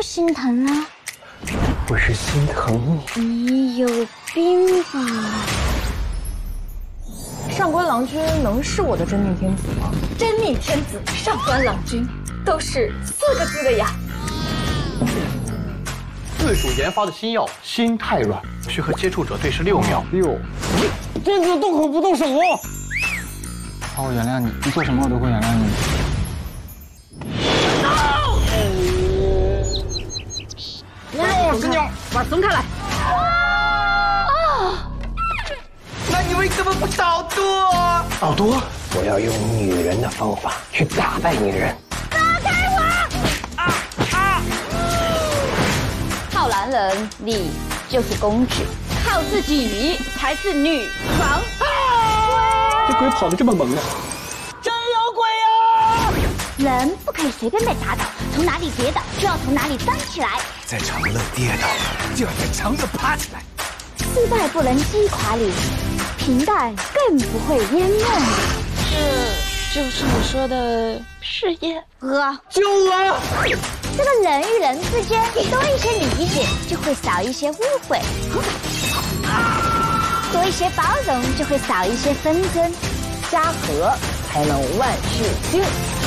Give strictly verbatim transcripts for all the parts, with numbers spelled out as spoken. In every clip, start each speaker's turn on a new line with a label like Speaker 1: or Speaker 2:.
Speaker 1: 心疼啊？
Speaker 2: 我是心疼
Speaker 1: 你。你有病吧？
Speaker 3: 上官郎君能是我的真命天子吗？
Speaker 4: 真命天子、上官郎君，都是四个字的呀。
Speaker 5: 自主研发的新药心太软，需和接触者对视六秒。
Speaker 2: 六，这次动口不动手。
Speaker 6: 好，我原谅你，你做什么我都会原谅你。
Speaker 2: 我是鸟，
Speaker 4: 把松开来！
Speaker 2: 啊！那你为什么不早多？早多？我要用女人的方法去打败女人。
Speaker 1: 放开我！啊啊！靠男人，你就是公主；靠自己才是女王。啊！
Speaker 2: 这鬼跑得这么猛呢？真有鬼啊！
Speaker 1: 人不可以随便被打倒，从哪里跌倒就要从哪里站起来。
Speaker 7: 在长乐跌倒，就要在长乐爬起来。
Speaker 1: 失败不能击垮你，平淡更不会淹没你。
Speaker 4: 这就是你说的事业？
Speaker 1: 哥，
Speaker 2: 救我！
Speaker 1: 这个人与人之间多一些理解，就会少一些误会；多一些包容，就会少一些纷争。
Speaker 3: 家和才能万事兴。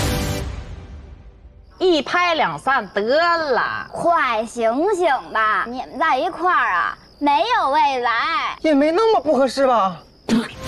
Speaker 3: 一拍两散得了，
Speaker 1: 快醒醒吧！你们在一块儿啊，没有未来，
Speaker 2: 也没那么不合适吧？